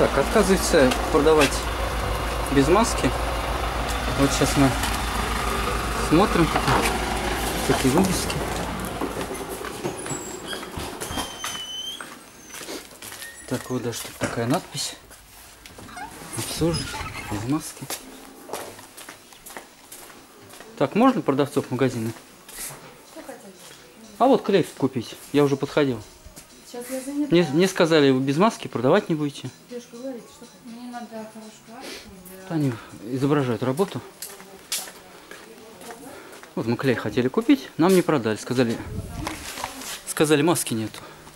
Так, отказывается продавать без маски. Вот сейчас мы смотрим такие вывески. Так, вот даже тут такая надпись. Обслужит без маски. Так, можно продавцов магазина? А вот клей купить. Я уже подходил. Сейчас я занята. Мне сказали, вы без маски продавать не будете. Девушка, говорите, что мне надо хорошую для... Они изображают работу. Вот мы клей хотели купить, нам не продали. Сказали, маски нету.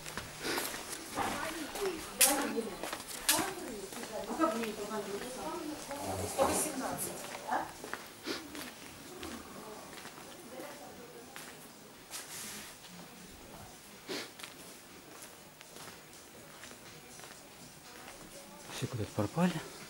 Все куда-то пропали.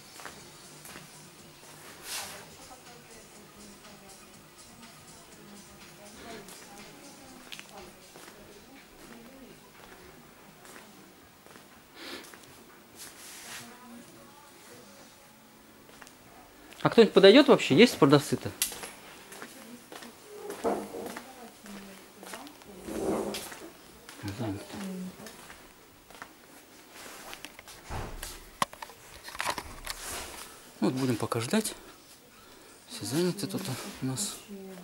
А кто-нибудь подойдет вообще? Есть продавцы-то? Занято. Вот будем пока ждать. Все заняты тут у нас.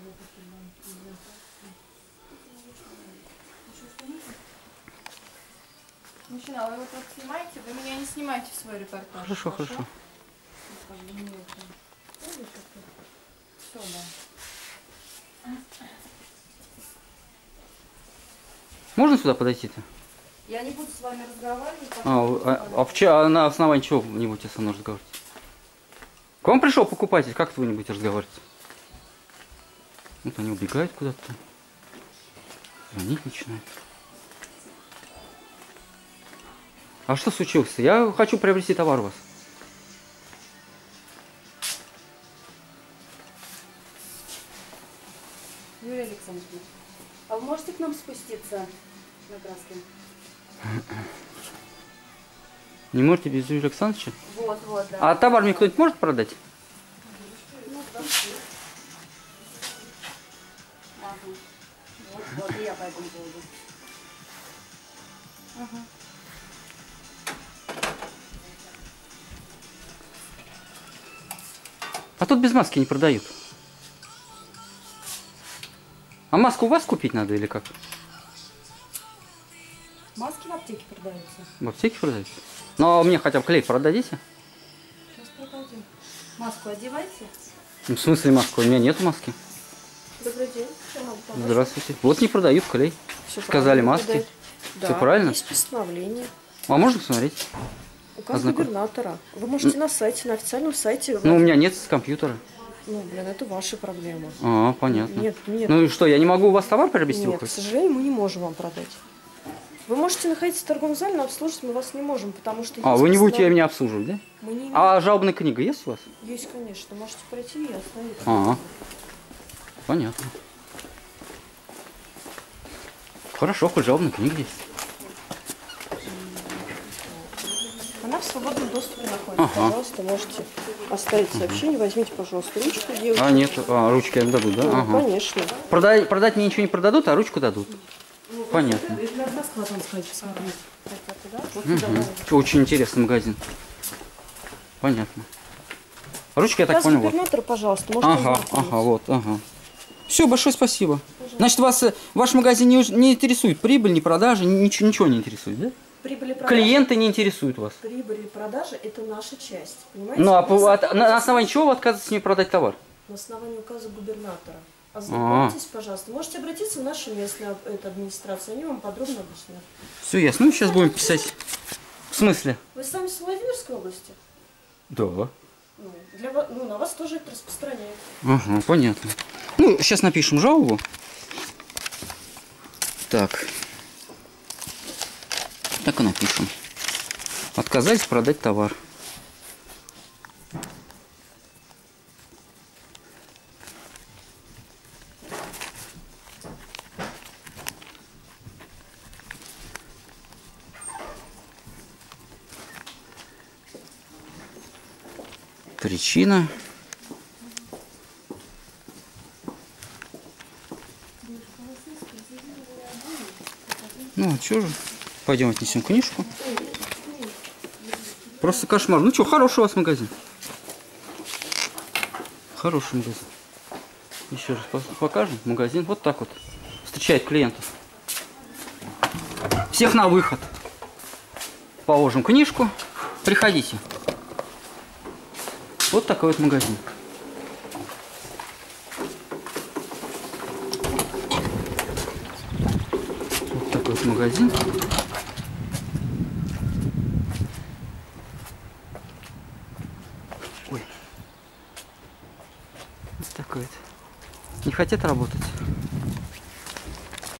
Мужчина, вы вот снимаете, вы меня не снимаете в свой репортаж. Хорошо, хорошо. Все, да. Можно сюда подойти-то? Я не буду с вами разговаривать. А на основании чего-нибудь со мной разговаривать? К вам пришел покупатель, как вы будете разговаривать? Вот они убегают куда-то. Звонить начинают. А что случилось? Я хочу приобрести товар у вас. Юрий Александрович, а вы можете к нам спуститься на краске? Не можете без Юрия Александровича? Вот, да. А товар мне кто-нибудь может продать? Ну, да. Ага. Вот и я по этому поводу. Ага. А тут без маски не продают. А маску у вас купить надо или как? Маски в аптеке продаются. В аптеке продаются? Ну, а мне хотя бы клей продадите? Сейчас продадим. Маску одевайте. Ну, в смысле маску? У меня нет маски. Добрый день. Чем могу помочь? Здравствуйте. Вот не продают клей. Всё Сказали правильно маски. продают. Да, Все правильно? есть постановление. А можно посмотреть? Указ губернатора. Вы можете на сайте, на официальном сайте. Ну, у меня нет компьютера. Ну, блин, это ваша проблема. А, понятно. Нет. Ну и что, я не могу у вас товар приобрести? Нет, к сожалению, мы не можем вам продать. Вы можете находиться в торговом зале, но обслуживать мы вас не можем, потому что... А, вы не будете меня обслуживать, да? Мы не... А жалобная книга есть у вас? Есть, конечно. Можете пройти и остановить. Ага. Понятно. Хорошо, хоть жалобная книга есть. Она в свободном доступе находится. Ага. Пожалуйста, можете оставить сообщение. Возьмите, пожалуйста, ручку, девушка. А, нет, ручки им дадут, да? Ну, Ага. конечно. Продать мне ничего не продадут, а ручку дадут? Понятно. На склад он сходит, посмотреть. Вот туда, Угу. Очень интересный магазин. Понятно. Ручки, я так Указ понял, вот. губернатора, пожалуйста, можете ознакомиться. Вот, ага. Все, большое спасибо. Значит, вас ваш магазин не интересует прибыль, не продажи, ничего не интересует, да? Прибыль и продажи. Клиенты не интересуют вас. Прибыль и продажи – это наша часть. Понимаете? Ну, а на основании чего вы отказываетесь мне продать товар? На основании указа губернатора. Ознакомьтесь, пожалуйста. Можете обратиться в нашу местную администрацию, они вам подробно объяснят. Все ясно. Ну, сейчас будем писать. В смысле? Вы сами с Владимирской области? Да. Ну, на вас тоже это распространяет. Ага, понятно. Ну, сейчас напишем жалобу. Так. Так и напишем. Отказались продать товар. Причина. Ну, а что же? Пойдем отнесем книжку. Просто кошмар. Ну что, хороший у вас магазин. Хороший магазин. Еще раз покажем. Магазин вот так вот встречает клиентов. Всех на выход. Положим книжку. Приходите. Вот такой вот магазин. Вот такой вот магазин. Ой. Вот такой вот. Не хотят работать.